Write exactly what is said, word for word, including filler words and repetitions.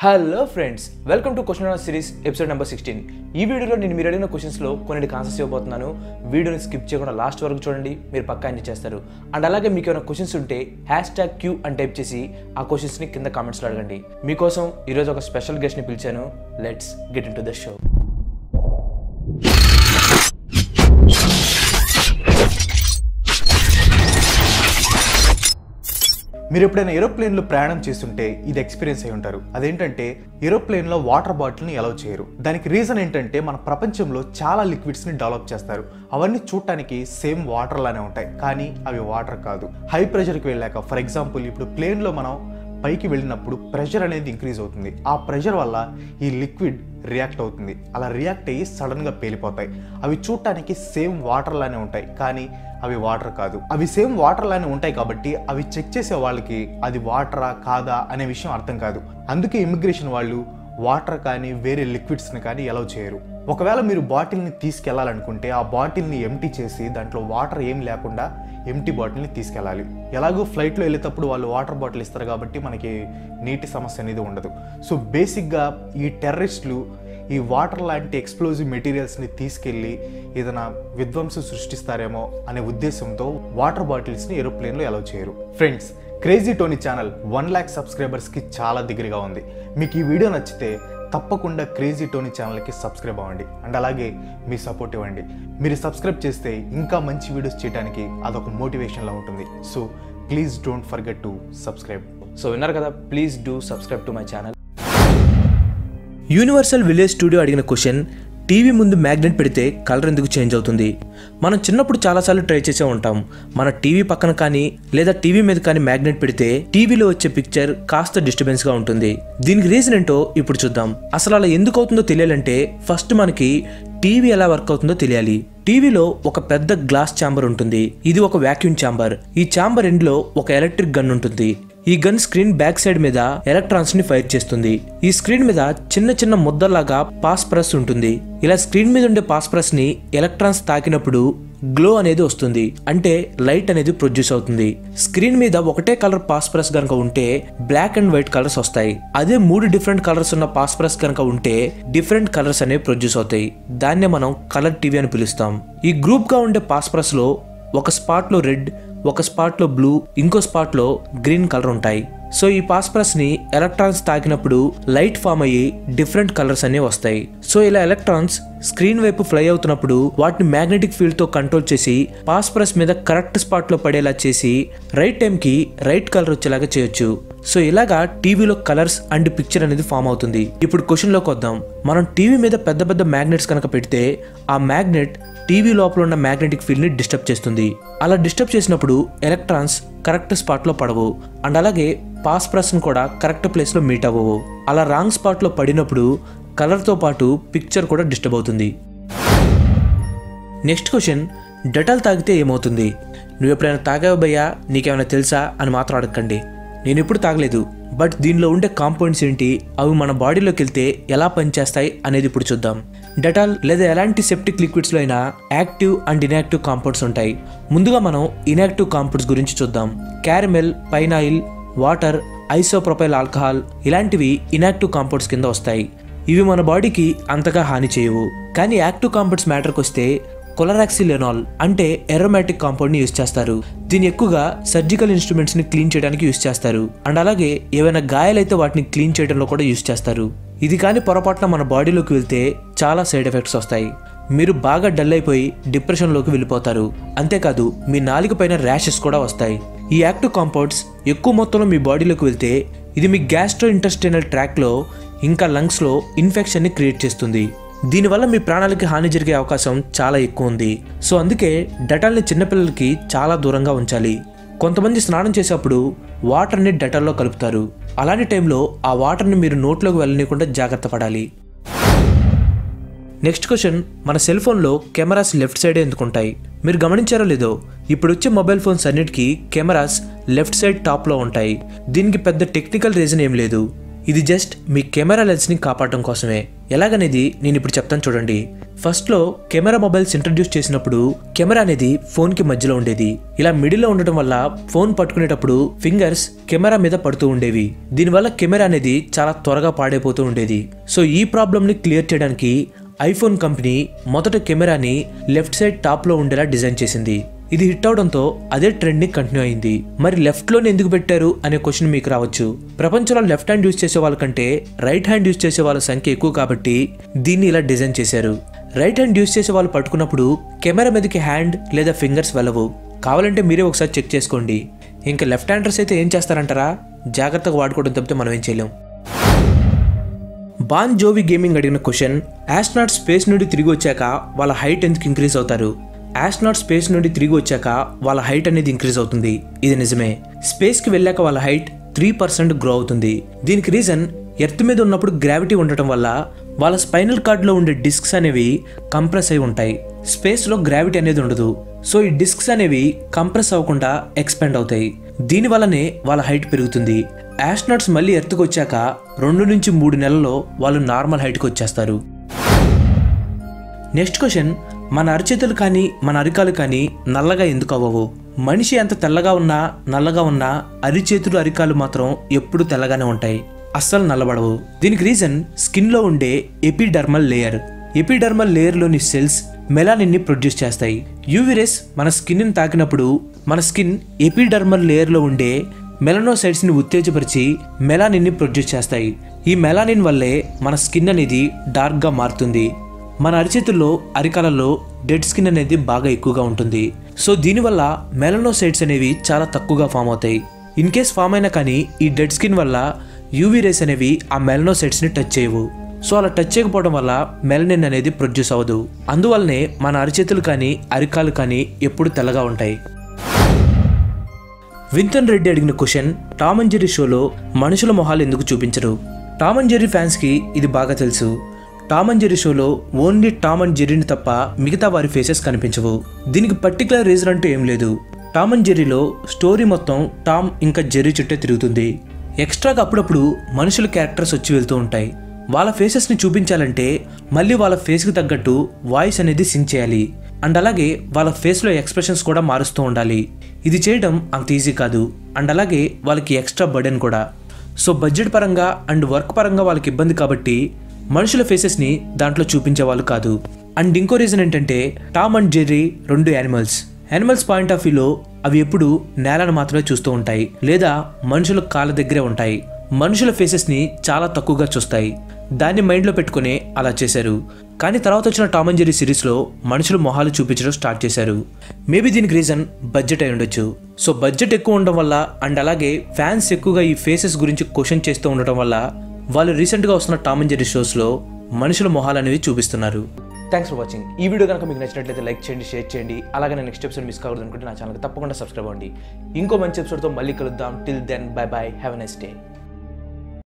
Hello friends, welcome to question answer series episode number sixteen. ఈ వీడియోలో నేను మీరు అడిగిన క్వశ్చన్స్లో కొన్ని ఆన్సర్స్ ఇవ్వబోతున్నాను. వీడియోని స్కిప్ చేయకుండా లాస్ట్ వరకు చూడండి, మీరు పక్కా ఎంజాయ్ చేస్తారు. అండ్ అలాగే మీకు ఏమైనా క్వశ్చన్స్ ఉంటే హ్యాష్ ట్యాగ్ క్యూ అని టైప్ చేసి ఆ క్వశ్చన్స్ని కింద కామెంట్స్లో అడగండి. మీకోసం ఈరోజు ఒక స్పెషల్ గెస్ట్ని పిలిచాను. Let's get into the show. మీరు ఎప్పుడైనా ఏరోప్లేన్లో ప్రయాణం చేస్తుంటే ఇది ఎక్స్పీరియన్స్ అయి ఉంటారు. అదేంటంటే ఏరోప్లేన్లో వాటర్ బాటిల్ని అలౌ చేయరు. దానికి రీజన్ ఏంటంటే మన ప్రపంచంలో చాలా లిక్విడ్స్ని డెవలప్ చేస్తారు. అవన్నీ చూడటానికి సేమ్ వాటర్ లానే ఉంటాయి, కానీ అవి వాటర్ కాదు. హై ప్రెషర్కి వెళ్ళాక, ఫర్ ఎగ్జాంపుల్ ఇప్పుడు ప్లేన్లో మనం పైకి వెళ్ళినప్పుడు ప్రెషర్ అనేది ఇంక్రీజ్ అవుతుంది. ఆ ప్రెషర్ వల్ల ఈ లిక్విడ్ రియాక్ట్ అవుతుంది. అలా రియాక్ట్ అయ్యి సడన్గా పేలిపోతాయి. అవి చూడటానికి సేమ్ వాటర్ లానే ఉంటాయి, కానీ అవి వాటర్ కాదు. అవి సేమ్ వాటర్ లానే ఉంటాయి కాబట్టి అవి చెక్ చేసే వాళ్ళకి అది వాటరా కాదా అనే విషయం అర్థం కాదు. అందుకే ఇమిగ్రేషన్ వాళ్ళు వాటర్ కానీ వేరే లిక్విడ్స్ని కానీ అలౌ చేయరు. ఒకవేళ మీరు బాటిల్ని తీసుకెళ్లాలనుకుంటే ఆ బాటిల్ని ఎంటీ చేసి దాంట్లో వాటర్ ఏం లేకుండా ఎంటీ బాటిల్ని తీసుకెళ్ళాలి. ఎలాగో ఫ్లైట్లో వెళ్ళేటప్పుడు వాళ్ళు వాటర్ బాటిల్ ఇస్తారు కాబట్టి మనకి నీటి సమస్య అనేది ఉండదు. సో బేసిక్గా ఈ టెర్రరిస్టులు ఈ వాటర్ లాంటి ఎక్స్ప్లోజివ్ మెటీరియల్స్ని తీసుకెళ్ళి ఏదైనా విధ్వంసం సృష్టిస్తారేమో అనే ఉద్దేశంతో వాటర్ బాటిల్స్ని ఏరోప్లేన్లో అలౌ చేయరు. Friends, crazy Tony channel one lakh సబ్స్క్రైబర్స్కి చాలా దగ్గరగా ఉంది. మీకు ఈ వీడియో నచ్చితే తప్పకుండా క్రేజీ టోనీ ఛానల్కి సబ్స్క్రైబ్ అవ్వండి. అండ్ అలాగే మీ సపోర్ట్ ఇవ్వండి. మీరు సబ్స్క్రైబ్ చేస్తే ఇంకా మంచి వీడియోస్ చేయడానికి అదొక మోటివేషన్లా ఉంటుంది. So please don't forget to subscribe. So విన్నారు కదా, please do subscribe to my channel. Universal village studio అడిగిన క్వశ్చన్: టీవీ ముందు మ్యాగ్నెట్ పెడితే కలర్ ఎందుకు చేంజ్ అవుతుంది? మనం చిన్నప్పుడు చాలాసార్లు ట్రై చేసే ఉంటాం. మన టీవీ పక్కన కానీ లేదా టీవీ మీద కానీ మ్యాగ్నెట్ పెడితే టీవీలో వచ్చే పిక్చర్ కాస్త డిస్టర్బెన్స్గా ఉంటుంది. దీనికి రీజన్ ఏంటో ఇప్పుడు చూద్దాం. అసలు అలా ఎందుకు అవుతుందో తెలియాలంటే ఫస్ట్ మనకి టీవీ ఎలా వర్క్ అవుతుందో తెలియాలి. టీవీలో ఒక పెద్ద గ్లాస్ ఛాంబర్ ఉంటుంది. ఇది ఒక వాక్యూమ్ ఛాంబర్. ఈ ఛాంబర్ ఎండ్లో ఒక ఎలక్ట్రిక్ గన్ ఉంటుంది. ఈ గన్ స్క్రీన్ బ్యాక్ సైడ్ మీద ఎలక్ట్రాన్స్ ని ఫైర్ చేస్తుంది. ఈ స్క్రీన్ మీద చిన్న చిన్న ముద్దలాగా పాస్పరస్ ఉంటుంది. ఇలా స్క్రీన్ మీద ఉండే పాస్పరస్ ని ఎలక్ట్రాన్స్ తాకినప్పుడు గ్లో అనేది వస్తుంది, అంటే లైట్ అనేది ప్రొడ్యూస్ అవుతుంది. స్క్రీన్ మీద ఒకటే కలర్ పాస్పరస్ కనుక ఉంటే బ్లాక్ అండ్ వైట్ కలర్స్ వస్తాయి. అదే మూడు డిఫరెంట్ కలర్స్ ఉన్న పాస్పరస్ కనుక ఉంటే డిఫరెంట్ కలర్స్ అనేవి ప్రొడ్యూస్ అవుతాయి. దాన్నే మనం కలర్ టీవీ అని పిలుస్తాం. ఈ గ్రూప్ గా ఉండే పాస్పరస్ లో ఒక స్పాట్ లో రెడ్, ఒక స్పాట్ లో బ్లూ, ఇంకో స్పాట్ లో గ్రీన్ కలర్ ఉంటాయి. సో ఈ పాస్పరస్ ని ఎలక్ట్రాన్స్ తాకినప్పుడు లైట్ ఫామ్ అయ్యి డిఫరెంట్ కలర్స్ అనేవి వస్తాయి. సో ఇలా ఎలక్ట్రాన్స్ స్క్రీన్ వైపు ఫ్లై అవుతున్నప్పుడు వాటిని మ్యాగ్నెటిక్ ఫీల్డ్ తో కంట్రోల్ చేసి పాస్పరస్ మీద కరెక్ట్ స్పాట్ లో పడేలా చేసి రైట్ టైం కి రైట్ కలర్ వచ్చేలాగా చేయొచ్చు. సో ఇలాగా టీవీలో కలర్స్ అండ్ పిక్చర్ అనేది ఫామ్ అవుతుంది. ఇప్పుడు క్వశ్చన్ లోకి వద్దాం. మనం టీవీ మీద పెద్ద పెద్ద మ్యాగ్నెట్స్ కనుక పెడితే ఆ మ్యాగ్నెట్ టీవీ లోపల ఉన్న మ్యాగ్నెటిక్ ఫీల్డ్ ని డిస్టర్బ్ చేస్తుంది. అలా డిస్టర్బ్ చేసినప్పుడు ఎలక్ట్రాన్స్ కరెక్ట్ స్పాట్ లో పడవు. అండ్ అలాగే పాస్పరస్ కూడా కరెక్ట్ ప్లేస్ లో మీట్ అవ్వవు. అలా రాంగ్ స్పాట్ లో పడినప్పుడు కలర్ తో పాటు పిక్చర్ కూడా డిస్టర్బ్ అవుతుంది. నెక్స్ట్ క్వశ్చన్: డెటాల్ తాగితే ఏమవుతుంది? నువ్వు ఎప్పుడైనా తాగావు భయ్యా, నీకేమైనా తెలుసా అని మాత్రం అడగండి. నేను ఎప్పుడు తాగలేదు, బట్ దీనిలో ఉండే కాంపౌండ్స్ ఏంటి, అవి మన బాడీలోకి వెళ్తే ఎలా పనిచేస్తాయి అనేది ఇప్పుడు చూద్దాం. డెటాల్ లేదా ఎలాంటి సెప్టిక్ లిక్విడ్స్లో అయినా యాక్టివ్ అండ్ ఇన్యాక్టివ్ కాంపౌండ్స్ ఉంటాయి. ముందుగా మనం ఇన్యాక్టివ్ కాంపౌండ్స్ గురించి చూద్దాం. Caramel, pine oil, water, isopropyl alcohol ఇలాంటివి ఇన్యాక్టివ్ కాంపౌండ్స్ కింద వస్తాయి. ఇవి మన బాడీకి అంతగా హాని చేయవు. కానీ యాక్టివ్ కాంపౌండ్స్ మ్యాటర్కి వస్తే కొలరాక్సిలెనాల్ అంటే ఎరోమాటిక్ కాంపౌండ్ ని యూజ్ చేస్తారు. దీన్ని ఎక్కువగా సర్జికల్ ఇన్స్ట్రుమెంట్స్ ని క్లీన్ చేయడానికి యూజ్ చేస్తారు. అండ్ అలాగే ఏవైనా గాయాలైతే వాటిని క్లీన్ చేయడంలో కూడా యూజ్ చేస్తారు. ఇది కానీ పొరపాటున మన బాడీలోకి వెళ్తే చాలా సైడ్ ఎఫెక్ట్స్ వస్తాయి. మీరు బాగా డల్ అయిపోయి డిప్రెషన్లోకి వెళ్ళిపోతారు. అంతేకాదు మీ నాలుక పైన ర్యాషెస్ కూడా వస్తాయి. ఈ యాక్టివ్ కాంపౌండ్స్ ఎక్కువ మొత్తంలో మీ బాడీలోకి వెళ్తే ఇది మీ గ్యాస్ట్రో ఇంటెస్టైనల్ ట్రాక్లో ఇంకా లంగ్స్లో ఇన్ఫెక్షన్ని క్రియేట్ చేస్తుంది. దీనివల్ల మీ ప్రాణాలకి హాని జరిగే అవకాశం చాలా ఎక్కువ ఉంది. సో అందుకే డెటాల్ని చిన్నపిల్లలకి చాలా దూరంగా ఉంచాలి. కొంతమంది స్నానం చేసేటప్పుడు వాటర్ని డెటాల్లో కలుపుతారు. అలాంటి టైంలో ఆ వాటర్ని మీరు నోట్లోకి వెళ్ళనీయకుండా జాగ్రత్త పడాలి. నెక్స్ట్ క్వశ్చన్: మన సెల్ ఫోన్లో కెమెరాస్ లెఫ్ట్ సైడ్ ఎందుకుంటాయి? మీరు గమనించారో లేదో, ఇప్పుడు వచ్చే మొబైల్ ఫోన్స్ అన్నిటికీ కెమెరాస్ లెఫ్ట్ సైడ్ టాప్లో ఉంటాయి. దీనికి పెద్ద టెక్నికల్ రీజన్ ఏం లేదు. ఇది జస్ట్ మీ కెమెరా లెన్స్ని కాపాడటం కోసమే. ఎలాగనేది నేను ఇప్పుడు చెప్తాను చూడండి. ఫస్ట్లో కెమెరా మొబైల్స్ ఇంట్రడ్యూస్ చేసినప్పుడు కెమెరా అనేది ఫోన్కి మధ్యలో ఉండేది. ఇలా మిడిల్లో ఉండటం వల్ల ఫోన్ పట్టుకునేటప్పుడు ఫింగర్స్ కెమెరా మీద పడుతూ ఉండేవి. దీనివల్ల కెమెరా అనేది చాలా త్వరగా పాడైపోతూ ఉండేది. సో ఈ ప్రాబ్లమ్ని క్లియర్ చేయడానికి ఐఫోన్ కంపెనీ మొదట కెమెరాని లెఫ్ట్ సైడ్ టాప్లో ఉండేలా డిజైన్ చేసింది. ఇది హిట్ అవడంతో అదే ట్రెండ్ ని కంటిన్యూ అయింది. మరి లెఫ్ట్ లోనే ఎందుకు పెట్టారు అనే క్వశ్చన్ మీకు రావచ్చు. ప్రపంచంలో లెఫ్ట్ హ్యాండ్ యూజ్ చేసే వాళ్ళ కంటే రైట్ హ్యాండ్ యూజ్ చేసే వాళ్ళ సంఖ్య ఎక్కువ కాబట్టి దీన్ని ఇలా డిజైన్ చేశారు. రైట్ హ్యాండ్ యూజ్ చేసే వాళ్ళు పట్టుకున్నప్పుడు కెమెరా మీదకి హ్యాండ్ లేదా ఫింగర్స్ వెళ్ళవు. కావాలంటే మీరే ఒకసారి చెక్ చేసుకోండి. ఇంకా లెఫ్ట్ హ్యాండర్స్ అయితే ఏం చేస్తారంటారా? జాగ్రత్తగా వాడుకోవడం తప్పితే మనం ఏం చేయలేం. బాన్ జోవి గేమింగ్ అడిగిన క్వశ్చన్, ఆస్ట్రోనాట్ స్పేస్ నుండి తిరిగి వచ్చాక వాళ్ళ హైట్ ఎందుకు ఇంక్రీజ్ అవుతారు? ఆస్ట్రోనాట్ స్పేస్ నుండి తిరిగి వచ్చాక వాళ్ళ హైట్ అనేది ఇంక్రీజ్ అవుతుంది. ఇది నిజమే. స్పేస్కి వెళ్ళాక వాళ్ళ హైట్ త్రీ పర్సెంట్ గ్రో అవుతుంది. దీనికి రీజన్ ఎర్త్ మీద ఉన్నప్పుడు గ్రావిటీ ఉండటం వల్ల వాళ్ళ స్పైనల్ కార్డ్లో ఉండే డిస్క్స్ అనేవి కంప్రెస్ అయి ఉంటాయి. స్పేస్లో గ్రావిటీ అనేది ఉండదు. సో ఈ డిస్క్స్ అనేవి కంప్రెస్ అవ్వకుండా ఎక్స్పాండ్ అవుతాయి. దీనివల్లనే వాళ్ళ హైట్ పెరుగుతుంది. ఆస్ట్రోనాట్స్ మళ్ళీ ఎర్త్కి వచ్చాక రెండు నుంచి మూడు నెలల్లో వాళ్ళు నార్మల్ హైట్కి వచ్చేస్తారు. నెక్స్ట్ క్వశ్చన్, మన అరచేతులు కానీ మన అరికాలు కానీ నల్లగా ఎందుకు అవ్వవు? మనిషి ఎంత తెల్లగా ఉన్నా నల్లగా ఉన్నా అరిచేతులు అరికాలు మాత్రం ఎప్పుడు తెల్లగానే ఉంటాయి, అస్సలు నల్లబడవు. దీనికి రీజన్ స్కిన్ లో ఉండే ఎపిడర్మల్ లేయర్. ఎపిడర్మల్ లేయర్ లోని సెల్స్ మెలానిన్ ని ప్రొడ్యూస్ చేస్తాయి. యూవీ రేస్ మన స్కిన్ ని తాకినప్పుడు మన స్కిన్ ఎపిడర్మల్ లేయర్ లో ఉండే మెలనోసైట్స్ ని ఉత్తేజపరిచి మెలానిన్ ని ప్రొడ్యూస్ చేస్తాయి. ఈ మెలానిన్ వల్లే మన స్కిన్ అనేది డార్క్ గా మారుతుంది. మన అరిచేతుల్లో అరికాలలో డెడ్ స్కిన్ అనేది బాగా ఎక్కువగా ఉంటుంది. సో దీనివల్ల మెలనోసైట్స్ అనేవి చాలా తక్కువగా ఫామ్ అవుతాయి. ఇన్ కేస్ ఫామ్ అయినా కానీ ఈ డెడ్ స్కిన్ వల్ల యూవీ రేస్ అనేవి ఆ మెలనోసైట్స్ ని టచ్ చేయవు. సో అలా టచ్ చేయకపోవడం వల్ల మెలనిన్ అనేది ప్రొడ్యూస్ అవ్వదు. అందువల్లనే మన అరిచేతులు కానీ అరికాలు కానీ ఎప్పుడు తెల్లగా ఉంటాయి. వింతన్ రెడ్డి అడిగిన క్వశ్చన్, టామ్ అండ్ జెర్రీ షోలో మనుషుల మొహాలు ఎందుకు చూపించరు? టామ్ అండ్ జెర్రీ ఫ్యాన్స్ కి ఇది బాగా తెలుసు. టామ్ అండ్ జెర్రీ షోలో ఓన్లీ టామ్ అండ్ జెర్రీని తప్ప మిగతా వారి ఫేసెస్ కనిపించవు. దీనికి పర్టికులర్ రీజన్ అంటూ ఏం లేదు. టామ్ అండ్ జెర్రీలో స్టోరీ మొత్తం టామ్ ఇంకా జెర్రీ చుట్టే తిరుగుతుంది. ఎక్స్ట్రాగా అప్పుడప్పుడు మనుషుల క్యారెక్టర్స్ వచ్చి వెళ్తూ ఉంటాయి. వాళ్ళ ఫేసెస్ని చూపించాలంటే మళ్ళీ వాళ్ళ ఫేస్కి తగ్గట్టు వాయిస్ అనేది సింక్ చేయాలి. అండ్ అలాగే వాళ్ళ ఫేస్లో ఎక్స్ప్రెషన్స్ కూడా మారుస్తూ ఉండాలి. ఇది చేయడం అంత ఈజీ కాదు. అండ్ అలాగే వాళ్ళకి ఎక్స్ట్రా బర్డెన్ కూడా. సో బడ్జెట్ పరంగా అండ్ వర్క్ పరంగా వాళ్ళకి ఇబ్బంది కాబట్టి మనుషుల ఫేసెస్ని దాంట్లో చూపించే వాళ్ళు కాదు. అండ్ ఇంకో రీజన్ ఏంటంటే టామ్ అండ్ జెర్రీ రెండు యానిమల్స్. యానిమల్స్ పాయింట్ ఆఫ్ వ్యూలో అవి ఎప్పుడు నేలను మాత్రమే చూస్తూ ఉంటాయి లేదా మనుషుల కాళ్ళ దగ్గరే ఉంటాయి. మనుషుల ఫేసెస్ని చాలా తక్కువగా చూస్తాయి. దాన్ని మైండ్లో పెట్టుకునే అలా చేశారు. కానీ తర్వాత వచ్చిన టామ్ అండ్ జెర్రీ సిరీస్లో మనుషులు మొహాలు చూపించడం స్టార్ట్ చేశారు. మేబీ దీనికి రీజన్ బడ్జెట్ అయి ఉండొచ్చు. సో బడ్జెట్ ఎక్కువ ఉండడం వల్ల అండ్ అలాగే ఫ్యాన్స్ ఎక్కువగా ఈ ఫేసెస్ గురించి క్వశ్చన్ చేస్తూ ఉండటం వల్ల వాళ్ళు రీసెంట్గా వస్తున్న టామ్ అండ్ జెర్రీ షోస్లో మనుషుల మొహాలు అనేవి చూపిస్తున్నారు. Thanks for watching. ఈ వీడియో కనుక మీకు నచ్చినట్లయితే లైక్ చేయండి, షేర్ చేయండి. అలాగే నేను నెక్స్ట్ ఎపిసోడ్ మిస్ కావద్దు అనుకుంటే నా ఛానల్కి తప్పకుండా సబ్స్క్రైబ్ అవ్వండి. ఇంకో మంచి ఎపిసోడ్తో మళ్ళీ కలుద్దాం. Till then bye bye, have a nice day.